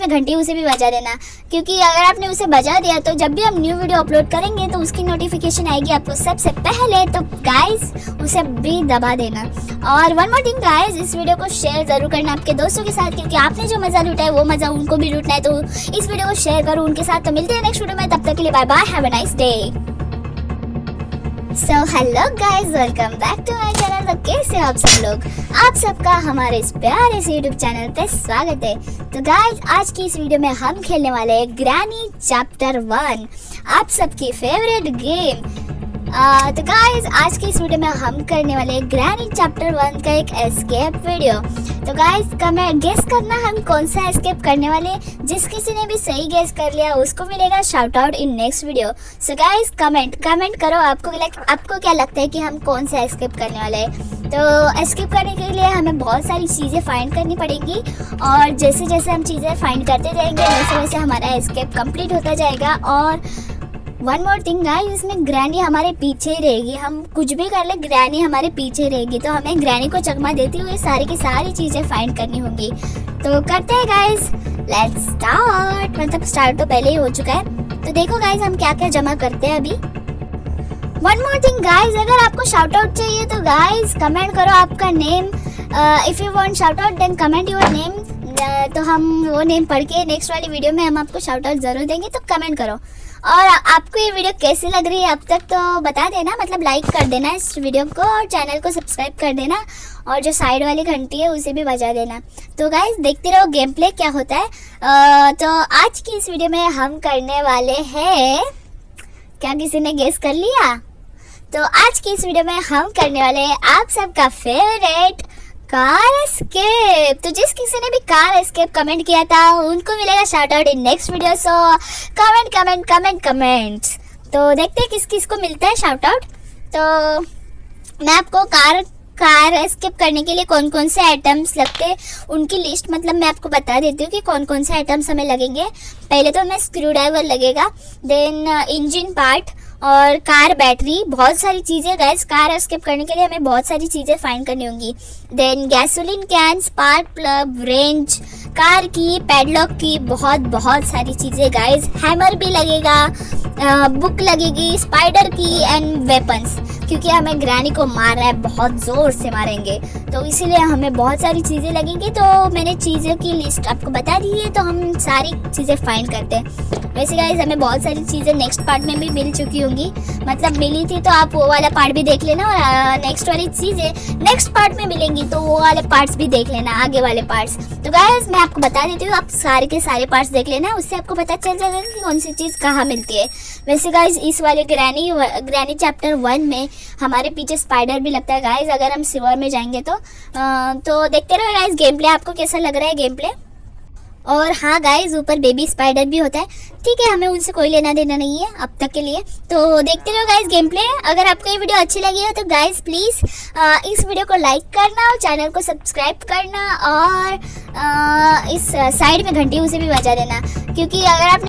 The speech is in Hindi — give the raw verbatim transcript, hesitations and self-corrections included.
में घंटी उसे भी बजा देना, क्योंकि अगर आपने उसे बजा दिया तो जब भी हम न्यू वीडियो अपलोड करेंगे तो उसकी नोटिफिकेशन आएगी आपको सबसे पहले। तो गाइस उसे भी दबा देना। और वन मोर थिंग गाइस, इस वीडियो को शेयर जरूर करना आपके दोस्तों के साथ, क्योंकि आपने जो मजा लूटा है वो मजा उनको भी लूटना है। तो इस वीडियो को शेयर करो उनके साथ। तो मिलते हैं नेक्स्ट वीडियो में, तब तक के लिए bye bye, have a nice day. So hello guys, welcome back to my channel. तो कैसे हो आप सब लोग? आप सबका हमारे इस प्यारे से यूट्यूब चैनल पे स्वागत है। तो गाइज आज की इस वीडियो में हम खेलने वाले हैं ग्रैनी चैप्टर वन, आप सबकी फेवरेट गेम। आ, तो गाइज आज की इस वीडियो में हम करने वाले हैं ग्रैनी चैप्टर वन का एक एस्केप वीडियो। तो गाइज कमेंट गेस करना हम कौन सा एस्केप करने वाले। जिस किसी ने भी सही गेस कर लिया उसको मिलेगा shout out in next video. So guys comment comment करो आपको आपको क्या लगता है कि हम कौन सा एस्केप करने वाले हैं। तो एस्केप करने के लिए हमें बहुत सारी चीज़ें फाइंड करनी पड़ेंगी, और जैसे जैसे हम चीज़ें फाइंड करते जाएंगे वैसे वैसे हमारा एस्केप कंप्लीट होता जाएगा। और वन मोर थिंग गाइस, इसमें ग्रैनी हमारे पीछे ही रहेगी। हम कुछ भी कर ले ग्रैनी हमारे पीछे रहेगी, तो हमें ग्रैनी को चकमा देती हुए सारी की सारी चीज़ें फाइंड करनी होंगी। तो करते हैं गाइस, लेट्स स्टार्ट। मतलब स्टार्ट तो पहले ही हो चुका है। तो देखो गाइस हम क्या क्या जमा करते हैं अभी। वन मोर थिंग गाइस, अगर आपको शाउट आउट चाहिए तो गाइस कमेंट करो आपका name. If you want shout out then comment your name. तो हम वो नेम पढ़ के नेक्स्ट वाली वीडियो में हम आपको शाउट आउट जरूर देंगे, तो कमेंट करो। और आपको ये वीडियो कैसी लग रही है अब तक तो बता देना, मतलब लाइक कर देना इस वीडियो को और चैनल को सब्सक्राइब कर देना, और जो साइड वाली घंटी है उसे भी बजा देना। तो गाइस देखते रहो गेम प्ले क्या होता है। आ, तो आज की इस वीडियो में हम करने वाले हैं, क्या किसी ने गेस कर लिया? तो आज की इस वीडियो में हम करने वाले हैं आप सबका फेवरेट कार एस्केप। तो जिस किसी ने भी कार एस्केप कमेंट किया था उनको मिलेगा shout out in next video. So comment comment comment comments. तो देखते हैं किस किस को मिलता है शाउट आउट। तो मैं आपको कार कार एस्केप करने के लिए कौन कौन से आइटम्स लगते हैं उनकी लिस्ट मतलब मैं आपको बता देती हूँ कि कौन कौन से आइटम्स हमें लगेंगे। पहले तो हमें स्क्रू ड्राइवर लगेगा, देन इंजन पार्ट और कार बैटरी, बहुत सारी चीज़ें गाइस। कार एस्केप करने के लिए हमें बहुत सारी चीज़ें फाइंड करनी होंगी। Then gasoline can, spark plug, wrench, car key, padlock key, बहुत बहुत सारी चीज़ें गाइस। हैमर भी लगेगा, आ, बुक लगेगी, स्पाइडर की एंड वेपन्स, क्योंकि हमें ग्रैनी को मार रहा है, बहुत ज़ोर से मारेंगे तो इसीलिए हमें बहुत सारी चीज़ें लगेंगी। तो मैंने चीज़ों की लिस्ट आपको बता दी है, तो हम सारी चीज़ें फाइंड करते हैं। वैसे गाइस हमें बहुत सारी चीज़ें नेक्स्ट पार्ट में भी मिल चुकी होंगी, मतलब मिली थी तो आप वो वाला पार्ट भी देख लेना, और नेक्स्ट वाली चीज़ें नेक्स्ट पार्ट में मिलेंगी तो वो वाले पार्ट्स भी देख लेना, आगे वाले पार्ट्स। तो गाइस मैं आपको बता देती हूँ, आप सारे के सारे पार्ट्स देख लेना, उससे आपको पता चल जाएगा कि कौन सी चीज़ कहाँ मिलती है। वैसे गाइस इस वाले ग्रैनी ग्रैनी चैप्टर वन में हमारे पीछे स्पाइडर भी लगता है गाइस, अगर हम सिवर में जाएंगे तो आ, तो देखते रहो गाइस गेम प्ले, आपको कैसा लग रहा है गेम प्ले। और हाँ गाइस ऊपर बेबी स्पाइडर भी होता है, ठीक है, हमें उनसे कोई लेना देना नहीं है अब तक के लिए। तो देखते रहो गाइस गेम प्ले। अगर आपको ये वीडियो अच्छी लगी हो तो गाइस प्लीज़ इस वीडियो को लाइक करना और चैनल को सब्सक्राइब करना, और आ, इस साइड में घंटी उसे भी बजा देना, क्योंकि अगर आप